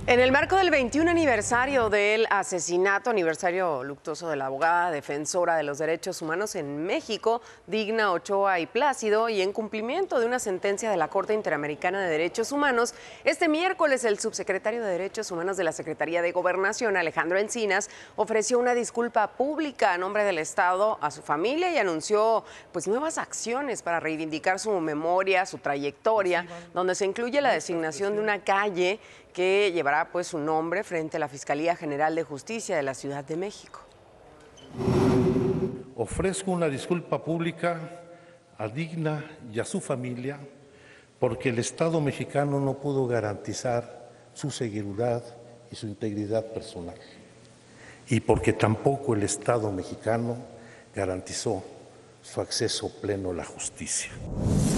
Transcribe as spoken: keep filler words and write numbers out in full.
En el marco del veintiún aniversario del asesinato, aniversario luctuoso de la abogada defensora de los derechos humanos en México, Digna Ochoa y Plácido, y en cumplimiento de una sentencia de la Corte Interamericana de Derechos Humanos, este miércoles el subsecretario de Derechos Humanos de la Secretaría de Gobernación, Alejandro Encinas, ofreció una disculpa pública a nombre del Estado a su familia y anunció pues nuevas acciones para reivindicar su memoria, su trayectoria, donde se incluye la designación de una calle que llevará pues su nombre frente a la Fiscalía General de Justicia de la Ciudad de México. Ofrezco una disculpa pública a Digna y a su familia porque el Estado mexicano no pudo garantizar su seguridad y su integridad personal, y porque tampoco el Estado mexicano garantizó su acceso pleno a la justicia.